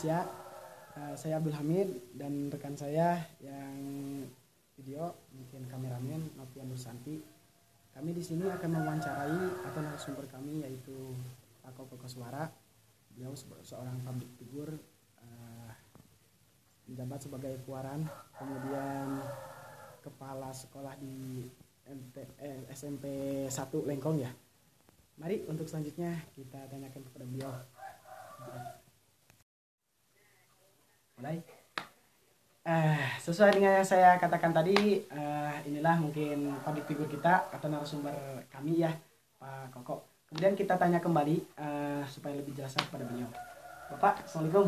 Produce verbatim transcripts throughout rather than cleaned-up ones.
Indonesia. Uh, saya Abdul Hamid dan rekan saya yang video mungkin kameramen Novian Nursanti. Kami di sini akan mewawancarai atau narasumber kami yaitu Pak Koko Koswara. Beliau seorang public figure, uh, menjabat sebagai Puaran, kemudian kepala sekolah di M T, eh, S M P satu Lengkong ya. Mari untuk selanjutnya kita tanyakan kepada beliau. Mulai. Eh, sesuai dengan yang saya katakan tadi, eh, inilah mungkin public figure kita atau narasumber kami ya, Pak Koko. Kemudian kita tanya kembali eh, supaya lebih jelas kepada beliau. Bapak, assalamualaikum.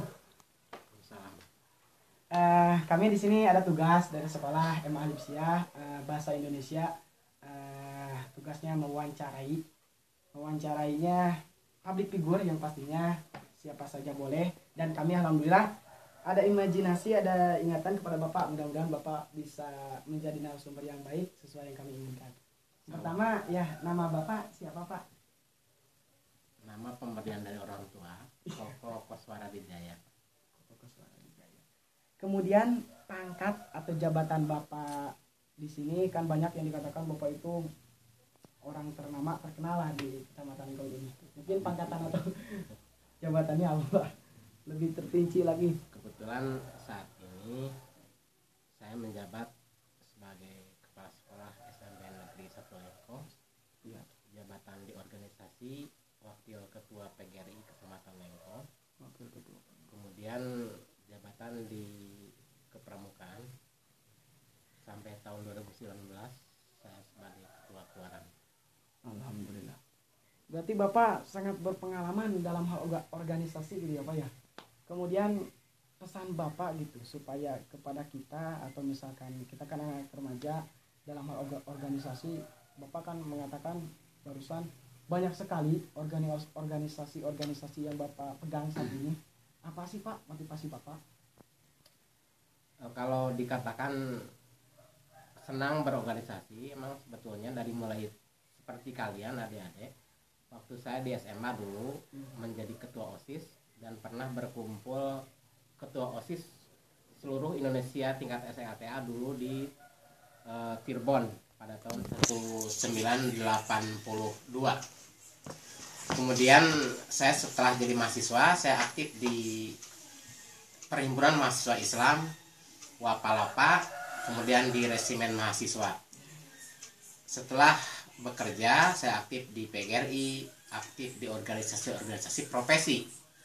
Eh, kami di sini ada tugas dari sekolah M A Lipsia eh, Bahasa Indonesia. Eh, tugasnya mewawancarai, mewawancarainya public figure yang pastinya siapa saja boleh. Dan kami alhamdulillah ada imajinasi, ada ingatan kepada Bapak. Mudah-mudahan Bapak bisa menjadi narasumber yang baik sesuai yang kami inginkan. Pertama, ya nama Bapak siapa Pak? Nama pemberian dari orang tua, Koko Koswara Wijaya. Koko Koswara Wijaya. Kemudian pangkat atau jabatan Bapak di sini kan banyak yang dikatakan Bapak itu orang ternama, terkenal lah di Kecamatan Gaul ini. Mungkin pangkatan atau jabatannya apa? Lebih terperinci lagi. Kebetulan saat ini saya menjabat sebagai kepala sekolah S M P Negeri satu Lengkong. Ya. Jabatan di organisasi wakil ketua P G R I Kecamatan Lengkong. Wakil ketua. Kemudian jabatan di kepramukaan sampai tahun dua ribu sembilan belas saya sebagai ketua Puaran. Alhamdulillah. Berarti Bapak sangat berpengalaman dalam hal organisasi gitu ya Pak ya. Kemudian pesan Bapak gitu supaya kepada kita atau misalkan kita kan anak remaja dalam hal organisasi, Bapak kan mengatakan barusan banyak sekali organisasi-organisasi yang Bapak pegang saat ini. Apa sih Pak motivasi Bapak? Kalau dikatakan senang berorganisasi, emang sebetulnya dari mulai seperti kalian adik-adik, waktu saya di S M A dulu hmm. menjadi ketua OSIS dan pernah berkumpul ketua OSIS seluruh Indonesia tingkat S E A T A dulu di uh, Cirebon pada tahun seribu sembilan ratus delapan puluh dua. Kemudian saya setelah jadi mahasiswa, saya aktif di Perhimpunan Mahasiswa Islam Wapalapa, kemudian di Resimen Mahasiswa. Setelah bekerja, saya aktif di P G R I, aktif di organisasi-organisasi profesi.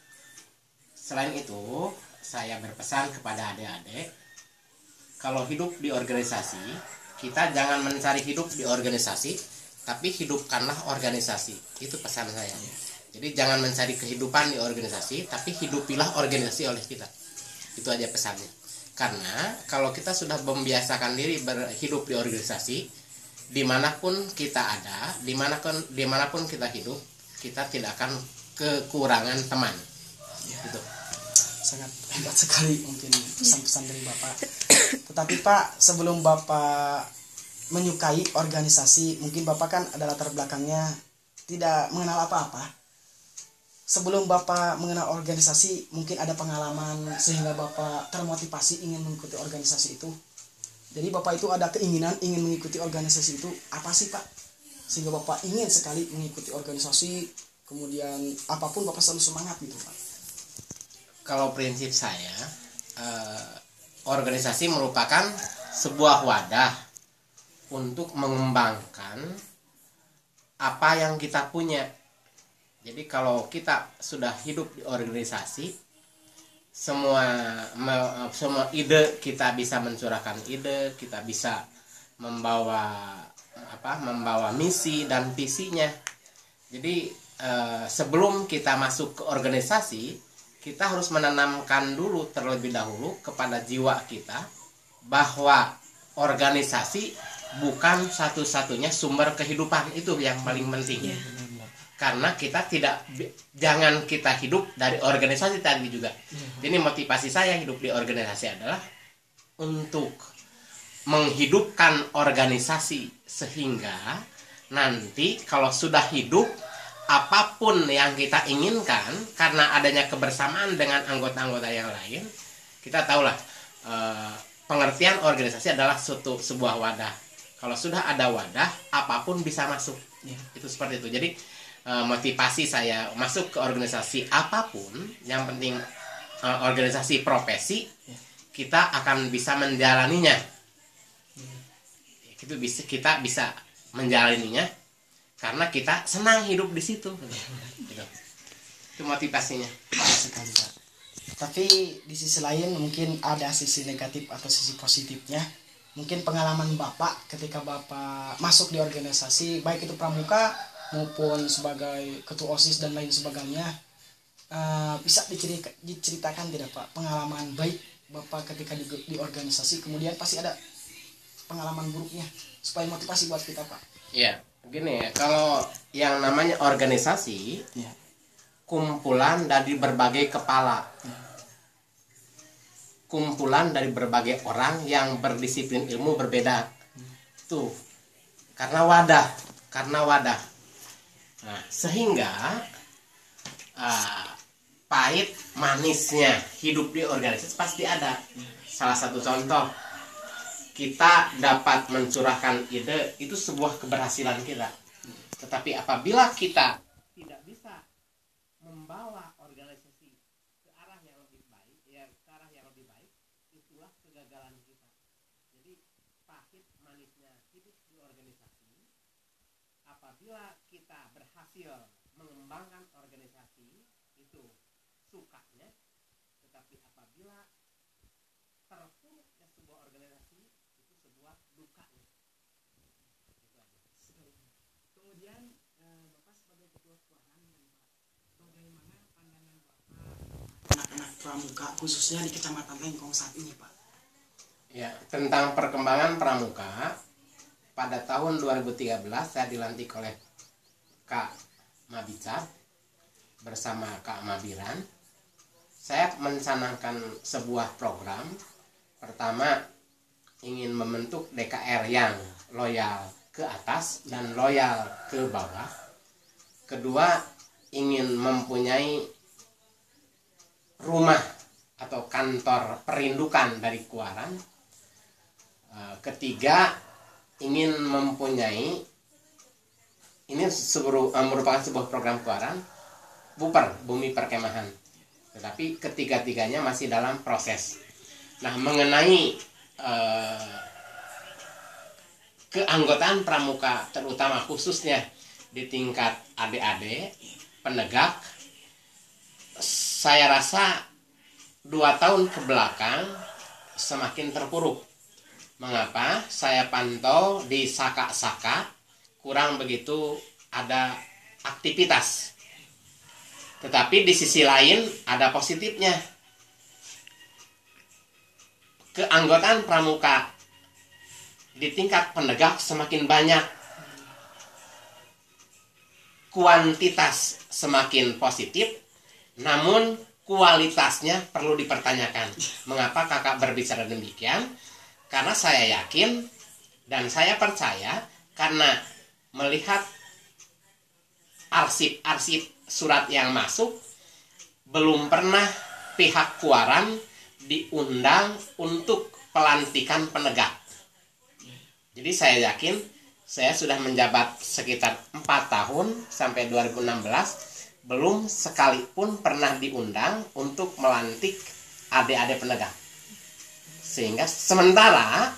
Selain itu, saya berpesan kepada adik-adik, kalau hidup di organisasi, kita jangan mencari hidup di organisasi, tapi hidupkanlah organisasi. Itu pesan saya. Jadi jangan mencari kehidupan di organisasi, tapi hidupilah organisasi oleh kita. Itu aja pesannya. Karena kalau kita sudah membiasakan diri berhidup di organisasi, dimanapun kita ada, dimanapun, dimanapun kita hidup, kita tidak akan kekurangan teman. Ya. Gitu. Sangat hebat sekali mungkin pesan-pesan dari Bapak. Tetapi Pak, sebelum Bapak menyukai organisasi, mungkin Bapak kan ada latar belakangnya tidak mengenal apa-apa. Sebelum Bapak mengenal organisasi, mungkin ada pengalaman sehingga Bapak termotivasi ingin mengikuti organisasi itu. Jadi Bapak itu ada keinginan ingin mengikuti organisasi itu, apa sih Pak? Sehingga Bapak ingin sekali mengikuti organisasi, kemudian apapun Bapak selalu semangat gitu Pak. Kalau prinsip saya, eh, organisasi merupakan sebuah wadah untuk mengembangkan apa yang kita punya. Jadi kalau kita sudah hidup di organisasi, semua semua ide kita bisa mencurahkan ide, kita bisa membawa apa membawa misi dan visinya. Jadi eh, sebelum kita masuk ke organisasi, kita harus menanamkan dulu terlebih dahulu kepada jiwa kita bahwa organisasi bukan satu-satunya sumber kehidupan. Itu yang paling penting. Karena kita tidak, jangan kita hidup dari organisasi tadi juga. Jadi motivasi saya hidup di organisasi adalah untuk menghidupkan organisasi sehingga nanti kalau sudah hidup, apapun yang kita inginkan karena adanya kebersamaan dengan anggota-anggota yang lain, kita tahulah eh, pengertian organisasi adalah suatu sebuah wadah. Kalau sudah ada wadah, apapun bisa masuk. Ya, itu seperti itu. Jadi eh, motivasi saya masuk ke organisasi apapun, yang penting eh, organisasi profesi, ya, kita akan bisa menjalaninya. Ya. Itu bisa kita bisa menjalaninya karena kita senang hidup di situ. Gitu. Itu motivasinya. Sekali, Pak. Tapi di sisi lain mungkin ada sisi negatif atau sisi positifnya. Mungkin pengalaman Bapak ketika Bapak masuk di organisasi, baik itu pramuka maupun sebagai ketua OSIS dan lain sebagainya, uh, bisa diceritakan tidak Pak pengalaman baik Bapak ketika di, di organisasi, kemudian pasti ada pengalaman buruknya supaya motivasi buat kita Pak. Iya. Begini ya, kalau yang namanya organisasi, ya, kumpulan dari berbagai kepala, ya, kumpulan dari berbagai orang yang berdisiplin ilmu berbeda, ya, tuh karena wadah, karena wadah, nah, sehingga uh, pahit manisnya hidup di organisasi pasti ada. Ya. Salah satu contoh, kita dapat mencurahkan ide, itu sebuah keberhasilan kita. Tetapi apabila kita tidak bisa membawa organisasi ke arah yang lebih baik, ya ke arah yang lebih baik, itulah kegagalan kita. Jadi pahit manisnya hidup di organisasi, apabila kita berhasil mengembangkan organisasi, itu sukanya. Tetapi apabila terpuruknya sebuah organisasi, sebuah dukanya. Kemudian eh, Bapak sebagai ketua keuangan, bagaimana pandangan Bapak anak-anak pramuka khususnya di Kecamatan Lengkong saat ini Pak? Ya, tentang perkembangan pramuka, pada tahun dua ribu tiga belas saya dilantik oleh Kak Mabicar bersama Kak Mabiran. Saya mencanangkan sebuah program. Pertama, ingin membentuk D K R yang loyal ke atas dan loyal ke bawah. Kedua, ingin mempunyai rumah atau kantor perindukan dari Kuaran. Ketiga, ingin mempunyai, ini merupakan sebuah program Kuaran, Buper, Bumi Perkemahan. Tetapi ketiga-tiganya masih dalam proses. Nah, mengenai eh, keanggotaan pramuka, terutama khususnya di tingkat adik-adik penegak, saya rasa dua tahun ke belakang semakin terpuruk. Mengapa? Saya pantau di Saka-Saka kurang begitu ada aktivitas. Tetapi di sisi lain ada positifnya. Keanggotaan pramuka di tingkat penegak semakin banyak. Kuantitas semakin positif, namun kualitasnya perlu dipertanyakan. Mengapa kakak berbicara demikian? Karena saya yakin dan saya percaya, karena melihat arsip-arsip surat yang masuk, belum pernah pihak Kuaran diundang untuk pelantikan penegak. Jadi saya yakin, saya sudah menjabat sekitar empat tahun sampai dua ribu enam belas, belum sekalipun pernah diundang untuk melantik adik-adik penegak. Sehingga sementara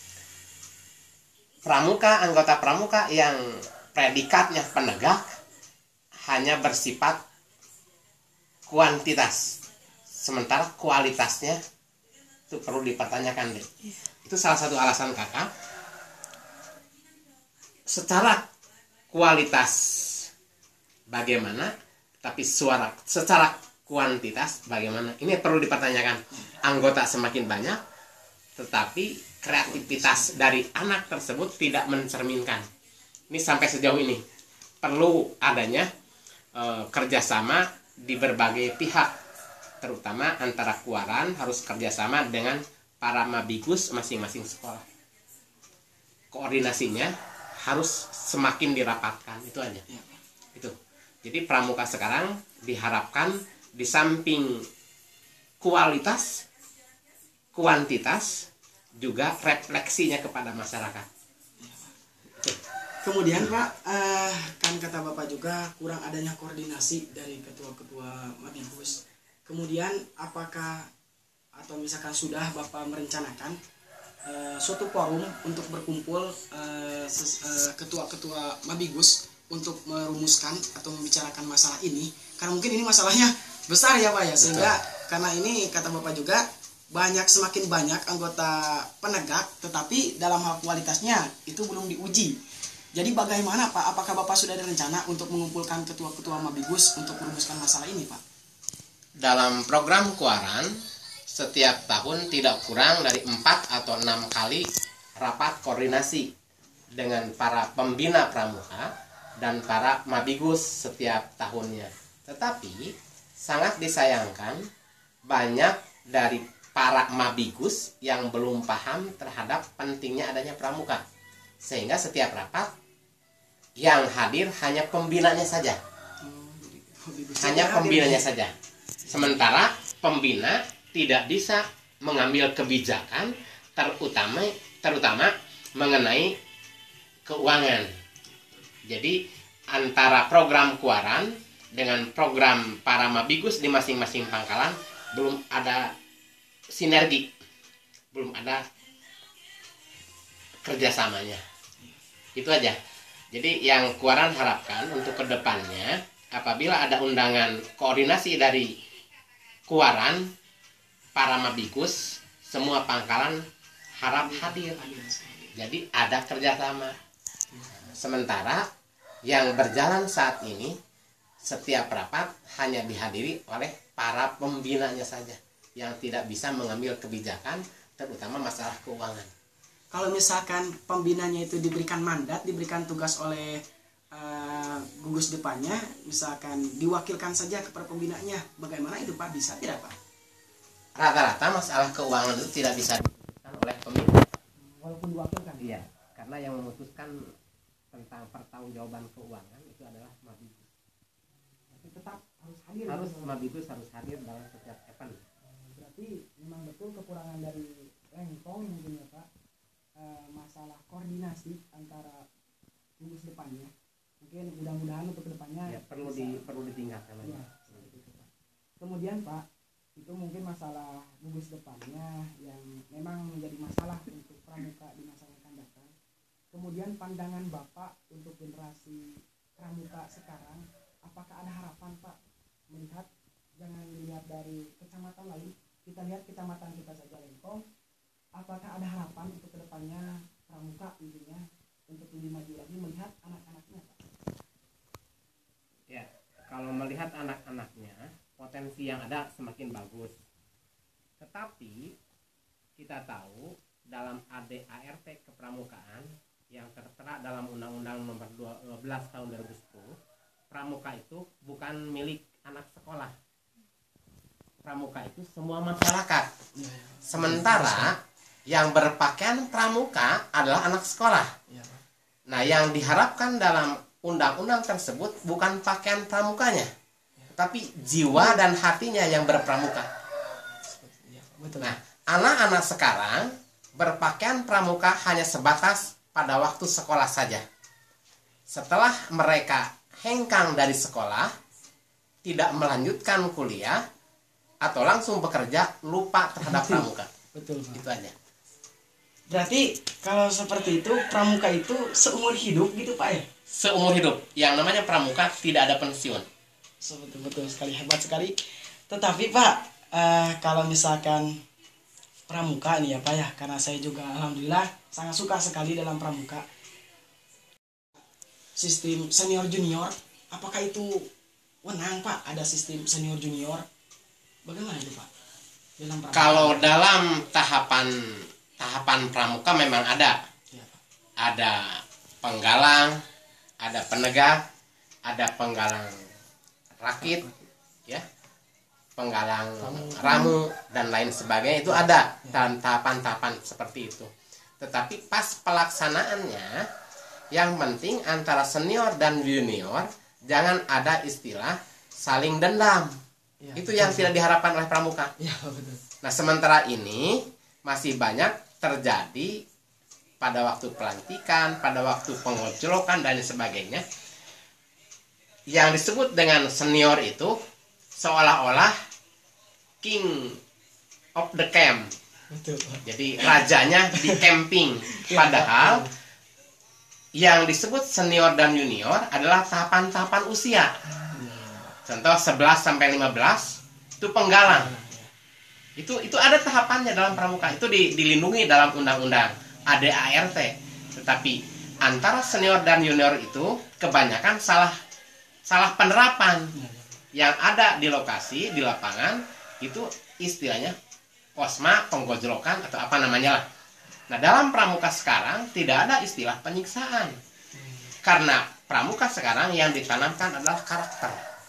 pramuka, anggota pramuka yang predikatnya penegak hanya bersifat kuantitas, sementara kualitasnya itu perlu dipertanyakan deh. Itu salah satu alasan kakak. Secara kualitas bagaimana, tapi suara secara kuantitas bagaimana, ini perlu dipertanyakan. Anggota semakin banyak, tetapi kreativitas dari anak tersebut tidak mencerminkan. Ini sampai sejauh ini perlu adanya e, kerjasama di berbagai pihak, terutama antara Kuaran harus kerjasama dengan para mabigus masing-masing sekolah. Koordinasinya harus semakin dirapatkan, itu aja. Itu Jadi pramuka sekarang diharapkan di samping kualitas, kuantitas, juga refleksinya kepada masyarakat. Kemudian Pak, eh, kan kata Bapak juga kurang adanya koordinasi dari ketua-ketua Mabibus. Kemudian apakah atau misalkan sudah Bapak merencanakan eh, suatu forum untuk berkumpul eh, ses- eh, ketua-ketua Mabibus untuk merumuskan atau membicarakan masalah ini? Karena mungkin ini masalahnya besar ya Pak ya, sehingga Betul. karena ini kata Bapak juga banyak semakin banyak anggota penegak, tetapi dalam hal kualitasnya itu belum diuji. Jadi bagaimana Pak? Apakah Bapak sudah ada rencana untuk mengumpulkan ketua-ketua Mabibus untuk merumuskan masalah ini Pak? Dalam program Kuaran, setiap tahun tidak kurang dari empat atau enam kali rapat koordinasi dengan para pembina pramuka dan para Mabibus setiap tahunnya. Tetapi sangat disayangkan banyak dari para Mabibus yang belum paham terhadap pentingnya adanya pramuka. Sehingga setiap rapat yang hadir hanya pembinanya saja. Hanya pembinanya saja. Sementara pembina tidak bisa mengambil kebijakan terutama terutama mengenai keuangan. Jadi antara program Kuaran dengan program para Mabibus di masing-masing pangkalan belum ada sinergi, belum ada kerjasamanya. Itu aja. Jadi yang Kuaran harapkan untuk kedepannya, apabila ada undangan koordinasi dari Kuaran, para Mabibus, semua pangkalan harap hadir. Jadi ada kerjasama. Sementara yang berjalan saat ini, setiap rapat hanya dihadiri oleh para pembinanya saja, yang tidak bisa mengambil kebijakan, terutama masalah keuangan. Kalau misalkan pembinanya itu diberikan mandat, diberikan tugas oleh uh, gugus depannya, misalkan diwakilkan saja kepada pembinanya, bagaimana itu Pak? Bisa tidak Pak? Rata-rata masalah keuangan itu tidak bisa diputuskan oleh pembina. Walaupun diwakilkan? Iya, karena yang memutuskan tentang pertanggungjawaban keuangan itu adalah Mabibus. Tapi tetap harus hadir. Harus gitu. Mabibus harus hadir dalam setiap event. Berarti memang betul kekurangan dari Lengkong mungkin ya Pak, uh, masalah koordinasi antara gugus depannya. Mungkin mudah-mudahan untuk kedepannya Ya, perlu bisa, di perlu ditingkatkan lagi. ya, seperti itu, Pak. Kemudian Pak, itu mungkin masalah gugus depannya yang memang menjadi masalah untuk pramuka di masa yang akan datang. Kemudian pandangan Bapak untuk generasi pramuka sekarang, apakah ada harapan Pak melihat, jangan dilihat dari kecamatan lain, kita lihat kecamatan kita saja Lengkong, apakah ada harapan untuk kedepannya pramuka intinya untuk lebih maju lagi melihat anak-anaknya Pak? Ya, kalau melihat anak-anaknya, potensi yang ada semakin bagus. Tetapi kita tahu dalam A D A R T kepramukaan yang tertera dalam Undang-Undang Nomor dua belas Tahun dua ribu sepuluh, pramuka itu bukan milik anak sekolah. Pramuka itu semua masyarakat. Sementara yang berpakaian pramuka adalah anak sekolah. Nah, yang diharapkan dalam undang-undang tersebut bukan pakaian pramukanya, tetapi jiwa dan hatinya yang berpramuka. Nah, anak-anak sekarang berpakaian pramuka hanya sebatas pada waktu sekolah saja. Setelah mereka hengkang dari sekolah, tidak melanjutkan kuliah, atau langsung bekerja, lupa terhadap pramuka. Betul Pak. Itu aja. Berarti kalau seperti itu pramuka itu seumur hidup gitu Pak ya? Seumur hidup. Yang namanya pramuka tidak ada pensiun. Betul-betul sekali, hebat sekali. Tetapi Pak, eh, kalau misalkan pramuka ini ya Pak ya, karena saya juga alhamdulillah sangat suka sekali dalam pramuka. Sistem senior junior, apakah itu wenang Pak? Ada sistem senior junior? Bagaimana itu Pak? Dalam pramuka? Kalau dalam tahapan tahapan pramuka memang ada. Ya, Pak. Ada penggalang, ada penegak, ada penggalang rakit, ya, penggalang ramu dan lain sebagainya, itu ada dalam tahapan-tahapan seperti itu. Tetapi pas pelaksanaannya, yang penting antara senior dan junior jangan ada istilah saling dendam. Ya, itu yang betul. Tidak diharapkan oleh pramuka. Ya, betul. Nah, sementara ini masih banyak terjadi pada waktu pelantikan, pada waktu pengojlokan dan sebagainya. Yang disebut dengan senior itu seolah-olah king of the camp. Betul. Jadi rajanya di camping. Padahal yang disebut senior dan junior adalah tahapan-tahapan usia. Contoh sebelas sampai lima belas itu penggalang. Itu itu ada tahapannya dalam pramuka. Itu di, dilindungi dalam undang-undang A D A R T. Tetapi antara senior dan junior itu kebanyakan salah salah penerapan. Yang ada di lokasi, di lapangan itu istilahnya posma, penggojlokan atau apa namanya lah. Nah, dalam pramuka sekarang tidak ada istilah penyiksaan. Karena pramuka sekarang yang ditanamkan adalah karakter.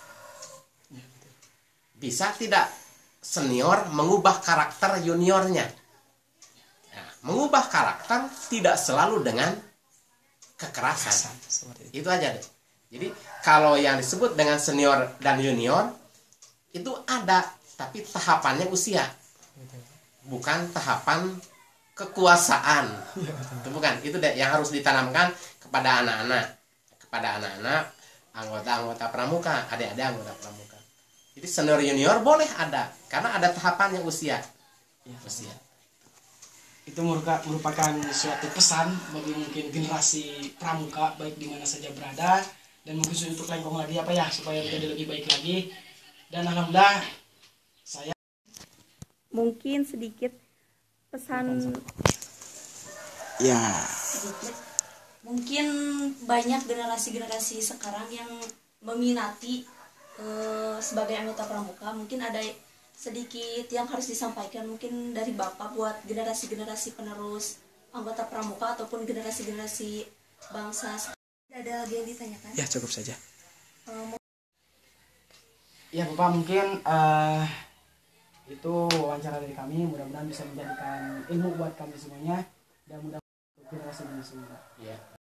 Bisa tidak senior mengubah karakter juniornya? Nah, mengubah karakter tidak selalu dengan kekerasan. Itu aja deh. Jadi kalau yang disebut dengan senior dan junior itu ada, tapi tahapannya usia, bukan tahapan kekuasaan. Itu bukan. Itu deh yang harus ditanamkan kepada anak-anak, kepada anak-anak anggota-anggota pramuka, adik-adik anggota pramuka. Jadi senior junior boleh ada, karena ada tahapannya usia. Ya, usia. Itu merupakan suatu pesan bagi mungkin generasi pramuka baik di mana saja berada, dan mungkin untuk lengkong lagi apa ya supaya menjadi lebih baik lagi. Dan alhamdulillah saya mungkin sedikit pesan ya. Sedikit. Mungkin banyak generasi-generasi sekarang yang meminati Uh, sebagai anggota pramuka. Mungkin ada sedikit yang harus disampaikan mungkin dari Bapak buat generasi-generasi penerus anggota pramuka ataupun generasi-generasi bangsa. Ada lagi yang ditanyakan? Ya, cukup saja. Uh, ya Bapak, mungkin uh, itu wawancara dari kami, mudah-mudahan bisa menjadikan ilmu buat kami semuanya dan mudah-mudahan generasi ini semua. Ya.